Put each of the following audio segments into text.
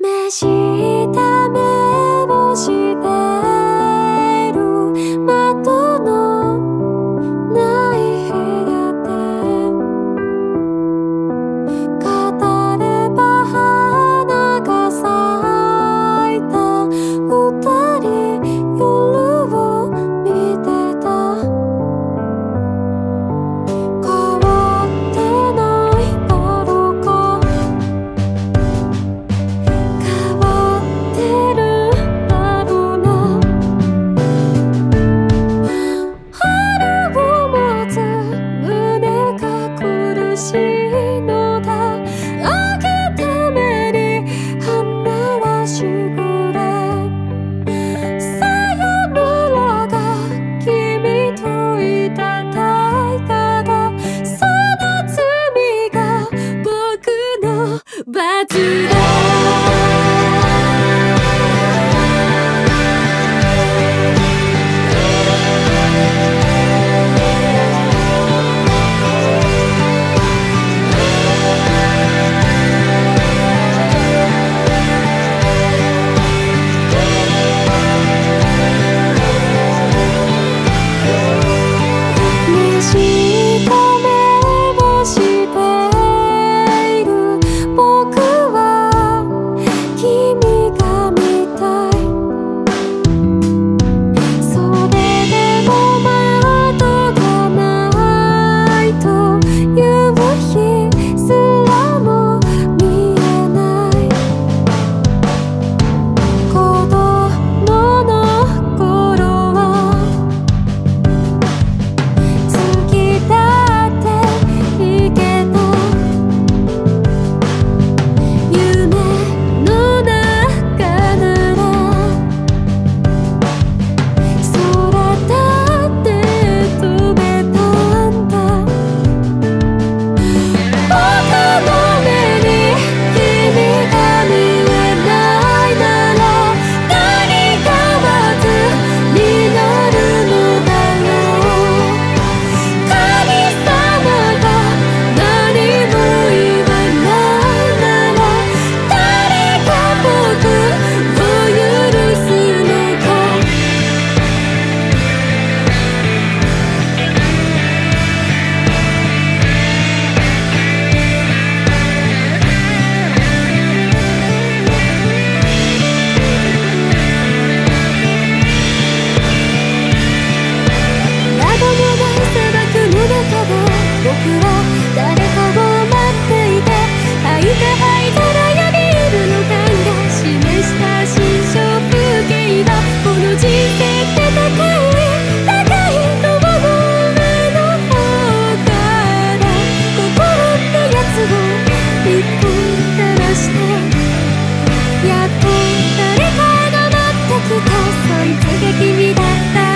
目した目をしてる窓のない部屋で語れば花が咲いた二人夜を見てた変わってないだろうか変わってるだろうな腹を持つ胸が苦しいのだ開けた目に花はしぐれさよならが君といたたいからその罪が僕の罰だ目した目をしている僕は君が見たいそれでも窓がないと夕日すらも見えない子供の頃は月だって行けた夢の中なら空だって飛べたんだ僕の目に君が見えないなら何かまずになるのだろう神様が何も言わないなら誰が僕を許すのか窓のない砂漠の中で僕は誰かを待っていて吐いて吐いたら闇色の感が示した心象風景はこの人生って高い高い雲の上の方から心ってやつを一本照らしてやっと誰かが待ってきたそいつが君だった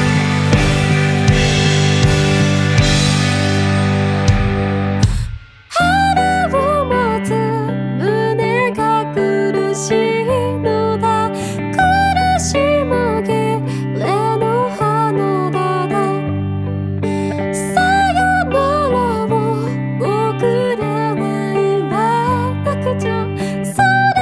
腹を持つ胸が苦しいのだ苦し紛れの花ださよならを僕らは言わなくちゃそれ